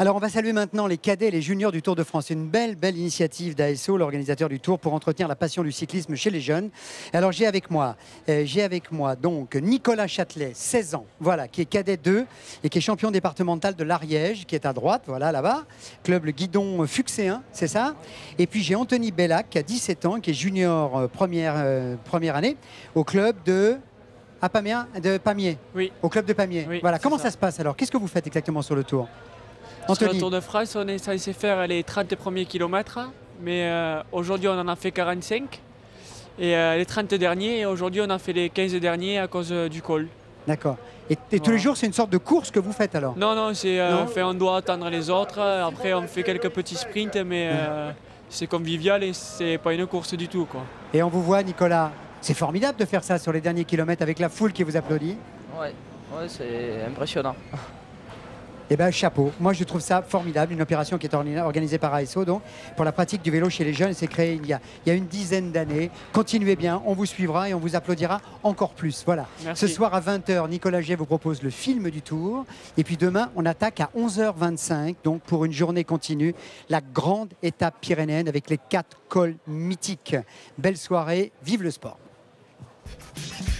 Alors, on va saluer maintenant les cadets et les juniors du Tour de France. C'est une belle initiative d'ASO, l'organisateur du Tour, pour entretenir la passion du cyclisme chez les jeunes. Alors, j'ai avec moi donc Nicolas Châtelet, 16 ans, voilà, qui est cadet 2 et qui est champion départemental de l'Ariège, qui est à droite, voilà, là-bas. Club Le Guidon Fuxéen, c'est ça. Et puis, j'ai Anthony Bellac, qui a 17 ans, qui est junior première année, au club de Pamiers. Oui. Au club de Pamiers. Oui, voilà. Comment ça se passe alors? Qu'est-ce que vous faites exactement sur le Tour? Sur Anthony. le Tour de France, on est censé faire les 30 premiers kilomètres, mais aujourd'hui on en a fait 45. Et les 30 derniers, et aujourd'hui on a fait les 15 derniers à cause du col. D'accord. Et tous les jours, c'est une sorte de course que vous faites alors? Non, on doit attendre les autres. Après, on fait quelques petits sprints, mais c'est convivial et c'est pas une course du tout, quoi. Et on vous voit, Nicolas, c'est formidable de faire ça sur les derniers kilomètres avec la foule qui vous applaudit. Ouais, c'est impressionnant. Eh bien, chapeau. Moi, je trouve ça formidable. Une opération qui est organisée par ASO, donc, pour la pratique du vélo chez les jeunes. C'est créé il y a une dizaine d'années. Continuez bien, on vous suivra et on vous applaudira encore plus. Voilà. Merci. Ce soir à 20 h, Nicolas G vous propose le film du Tour. Et puis demain, on attaque à 11 h 25, donc pour une journée continue, la grande étape pyrénéenne avec les 4 cols mythiques. Belle soirée, vive le sport.